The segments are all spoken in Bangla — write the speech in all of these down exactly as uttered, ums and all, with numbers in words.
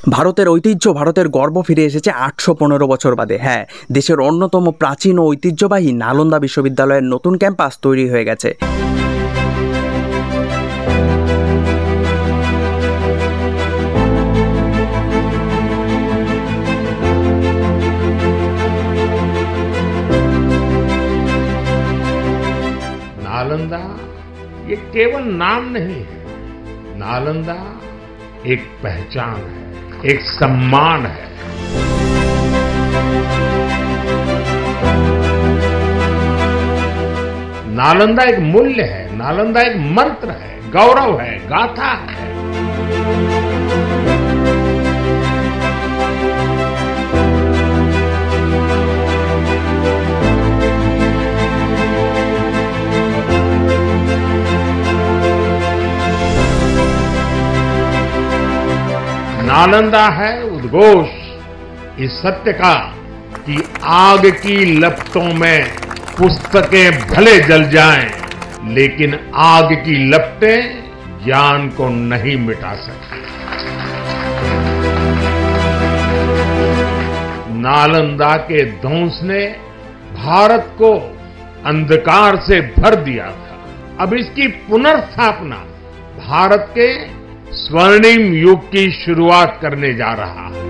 ভারতের ঐতিহ্য, ভারতের গর্ব ফিরে এসেছে আটশো পনেরো বছর বাদে। হ্যাঁ, দেশের অন্যতম প্রাচীন ও ঐতিহ্যবাহী নালন্দা বিশ্ববিদ্যালয়ের নতুন ক্যাম্পাস তৈরি হয়ে গেছে। नालंदा ये केवल नाम नहीं है, नालंदा एक पहचान है, एक सम्मान है। नालंदा एक मूल्य है, नालंदा एक मंत्र है, गौरव है, गाथा है। नालंदा है उद्घोष इस सत्य का कि आग की लपटों में पुस्तकें भले जल जाएं, लेकिन आग की लपटें ज्ञान को नहीं मिटा सकती। नालंदा के ध्वंस ने भारत को अंधकार से भर दिया था। अब इसकी पुनर्स्थापना भारत के स्वर्णिम युग की शुरुआत करने जा रहा है।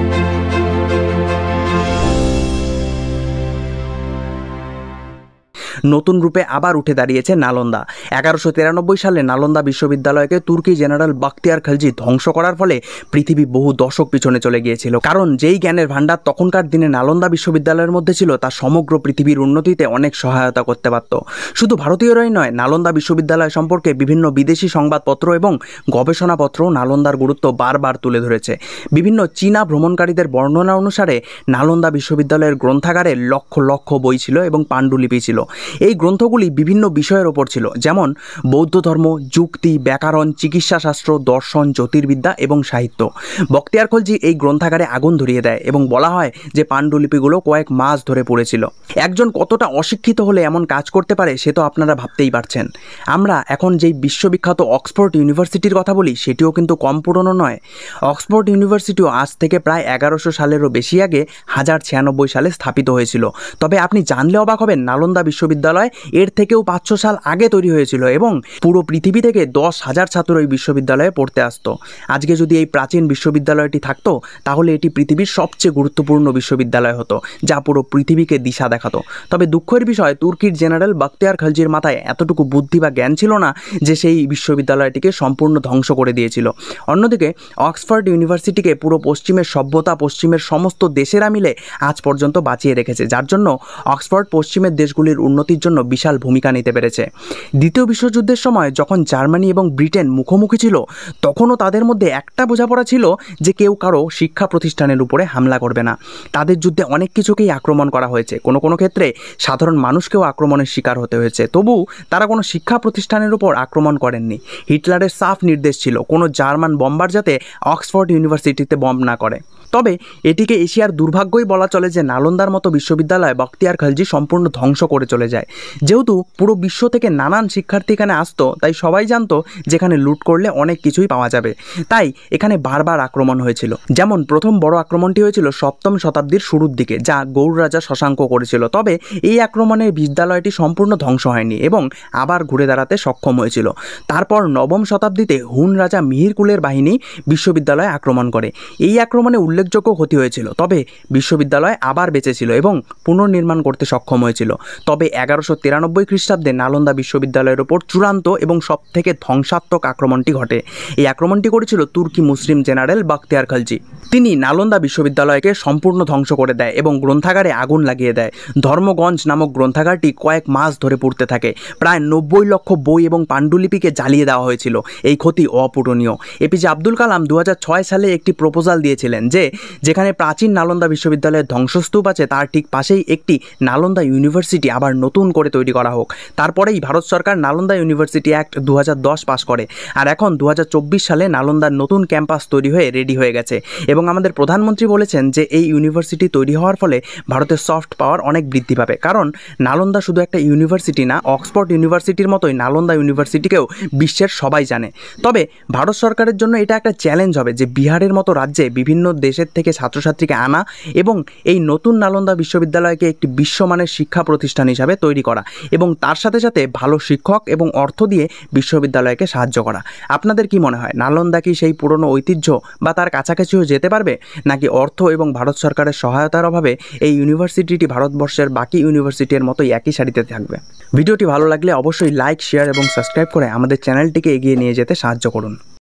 নতুন রূপে আবার উঠে দাঁড়িয়েছে নালন্দা। এগারোশো তিরানব্বই সালে নালন্দা বিশ্ববিদ্যালয়কে তুর্কি জেনারেল বাখতিয়ার খলজি ধ্বংস করার ফলে পৃথিবী বহু দশক পিছনে চলে গিয়েছিল, কারণ যেই জ্ঞানের ভাণ্ডার তখনকার দিনে নালন্দা বিশ্ববিদ্যালয়ের মধ্যে ছিল তা সমগ্র পৃথিবীর উন্নতিতে অনেক সহায়তা করতে পারত। শুধু ভারতীয়রাই নয়, নালন্দা বিশ্ববিদ্যালয় সম্পর্কে বিভিন্ন বিদেশি সংবাদপত্র এবং গবেষণাপত্র নালন্দার গুরুত্ব বারবার তুলে ধরেছে। বিভিন্ন চীনা ভ্রমণকারীদের বর্ণনা অনুসারে নালন্দা বিশ্ববিদ্যালয়ের গ্রন্থাগারে লক্ষ লক্ষ বই ছিল এবং পাণ্ডুলিপি ছিল। এই গ্রন্থগুলি বিভিন্ন বিষয়ের ওপর ছিল, যেমন বৌদ্ধ ধর্ম, যুক্তি, ব্যাকরণ, চিকিৎসাশাস্ত্র, দর্শন, জ্যোতির্বিদ্যা এবং সাহিত্য। বখতিয়ার খলজি এই গ্রন্থাগারে আগুন ধরিয়ে দেয় এবং বলা হয় যে পাণ্ডুলিপিগুলো কয়েক মাস ধরে পড়েছিল। একজন কতটা অশিক্ষিত হলে এমন কাজ করতে পারে সে তো আপনারা ভাবতেই পারছেন। আমরা এখন যেই বিশ্ববিখ্যাত অক্সফোর্ড ইউনিভার্সিটির কথা বলি সেটিও কিন্তু কম পুরনো নয়। অক্সফোর্ড ইউনিভার্সিটিও আজ থেকে প্রায় এগারোশো সালেরও বেশি আগে হাজার ছিয়ানব্বই সালে স্থাপিত হয়েছিল। তবে আপনি জানলে অবাক হবেন, নালন্দা বিশ্ববিদ্যালয় এর থেকেও পাঁচশো সাল আগে তৈরি হয়েছিল এবং পুরো পৃথিবী থেকে দশ হাজার ছাত্র এই বিশ্ববিদ্যালয়ে পড়তে আসতো। আজকে যদি এই প্রাচীন বিশ্ববিদ্যালয়টি থাকতো তাহলে এটি পৃথিবীর সবচেয়ে গুরুত্বপূর্ণ বিশ্ববিদ্যালয় হতো, যা পুরো পৃথিবীকে দিশা দেখাতো। তবে দুঃখের বিষয়, তুর্কির জেনারেল বাখতিয়ার খলজির মাথায় এতটুকু বুদ্ধি বা জ্ঞান ছিল না যে সেই বিশ্ববিদ্যালয়টিকে সম্পূর্ণ ধ্বংস করে দিয়েছিল। অন্যদিকে অক্সফোর্ড ইউনিভার্সিটিকে পুরো পশ্চিমের সভ্যতা, পশ্চিমের সমস্ত দেশেরা মিলে আজ পর্যন্ত বাঁচিয়ে রেখেছে, যার জন্য অক্সফোর্ড পশ্চিমের দেশগুলির উন্নতির জন্য বিশাল ভূমিকা নিতে পেরেছে। দ্বিতীয় বিশ্বযুদ্ধের সময় যখন জার্মানি এবং ব্রিটেন মুখোমুখি ছিল, তখনও তাদের মধ্যে একটা বোঝাপড়া ছিল যে কেউ কারো শিক্ষা প্রতিষ্ঠানের উপরে হামলা করবে না। তাদের যুদ্ধে অনেক কিছুকেই আক্রমণ করা হয়েছে, কোনো কোনো ক্ষেত্রে সাধারণ মানুষকেও আক্রমণের শিকার হতে হয়েছে, তবু তারা কোনো শিক্ষা প্রতিষ্ঠানের উপর আক্রমণ করেননি। হিটলারের সাফ নির্দেশ ছিল কোনো জার্মান বম্বার যাতে অক্সফোর্ড ইউনিভার্সিটিতে বম্ব না করে। তবে এটিকে এশিয়ার দুর্ভাগ্যই বলা চলে যে নালন্দার মতো বিশ্ববিদ্যালয় বখতিয়ার খলজি সম্পূর্ণ ধ্বংস করে চলে যায়। যেহেতু পুরো বিশ্ব থেকে নানান শিক্ষার্থী এখানে আসতো, তাই সবাই জানতো যেখানে লুট করলে অনেক কিছুই পাওয়া যাবে, তাই এখানে বারবার আক্রমণ হয়েছিল। যেমন প্রথম বড় আক্রমণটি হয়েছিল সপ্তম শতাব্দীর শুরুর দিকে, যা গৌড় রাজা শশাঙ্ক করেছিল। তবে এই আক্রমণে বিদ্যালয়টি সম্পূর্ণ ধ্বংস হয়নি এবং আবার ঘুরে দাঁড়াতে সক্ষম হয়েছিল। তারপর নবম শতাব্দীতে হুন রাজা মিহিরকুলের বাহিনী বিশ্ববিদ্যালয়ে আক্রমণ করে। এই আক্রমণে উল্লেখযোগ্য ক্ষতি হয়েছিল, তবে বিশ্ববিদ্যালয় আবার বেঁচেছিল এবং পুনর্নির্মাণ করতে সক্ষম হয়েছিল। তবে এগারোশো তিরানব্বই খ্রিস্টাব্দে নালন্দা বিশ্ববিদ্যালয়ের ওপর চূড়ান্ত এবং সব থেকে ধ্বংসাত্মক আক্রমণটি ঘটে। এই আক্রমণটি করেছিল তুর্কি মুসলিম জেনারেল বাখতিয়ার খলজি। তিনি নালন্দা বিশ্ববিদ্যালয়কে সম্পূর্ণ ধ্বংস করে দেয় এবং গ্রন্থাগারে আগুন লাগিয়ে দেয়। ধর্মগঞ্জ নামক গ্রন্থাগারটি কয়েক মাস ধরে পুড়তে থাকে। প্রায় নব্বই লক্ষ বই এবং পাণ্ডুলিপিকে জ্বালিয়ে দেওয়া হয়েছিল। এই ক্ষতি অপূরণীয়। এপিজে আব্দুল কালাম দু হাজার ছয় সালে একটি প্রপোজাল দিয়েছিলেন যে যেখানে প্রাচীন নালন্দা বিশ্ববিদ্যালয়ের ধ্বংসস্তূপ আছে তার ঠিক পাশেই একটি নালন্দা ইউনিভার্সিটি আবার নতুন করে তৈরি করা হোক। তারপরেই ভারত সরকার নালন্দা ইউনিভার্সিটি অ্যাক্ট দু হাজার দশ পাস করে, আর এখন দু হাজার চব্বিশ সালে নালন্দার নতুন ক্যাম্পাস তৈরি হয়ে রেডি হয়ে গেছে। এবং আমাদের প্রধানমন্ত্রী বলেছেন যে এই ইউনিভার্সিটি তৈরি হওয়ার ফলে ভারতের সফট পাওয়ার অনেক বৃদ্ধি পাবে, কারণ নালন্দা শুধু একটা ইউনিভার্সিটি না, অক্সফোর্ড ইউনিভার্সিটির মতোই নালন্দা ইউনিভার্সিটিকেও বিশ্বের সবাই জানে। তবে ভারত সরকারের জন্য এটা একটা চ্যালেঞ্জ হবে যে বিহারের মতো রাজ্যে বিভিন্ন দেশের থেকে ছাত্রছাত্রীকে আনা এবং এই নতুন নালন্দা বিশ্ববিদ্যালয়কে একটি বিশ্বমানের শিক্ষা প্রতিষ্ঠান হিসাবে তৈরি করা এবং তার সাথে সাথে ভালো শিক্ষক এবং অর্থ দিয়ে বিশ্ববিদ্যালয়কে সাহায্য করা। আপনাদের কি মনে হয়, নালন্দা কি সেই পুরনো ঐতিহ্য বা তার কাছাকাছিও যেতে পারবে, নাকি অর্থ এবং ভারত সরকারের সহায়তার অভাবে এই ইউনিভার্সিটিটি ভারতবর্ষের বাকি ইউনিভার্সিটির মতোই একই সারিতে থাকবে? ভিডিওটি ভালো লাগলে অবশ্যই লাইক, শেয়ার এবং সাবস্ক্রাইব করে আমাদের চ্যানেলটিকে এগিয়ে নিয়ে যেতে সাহায্য করুন।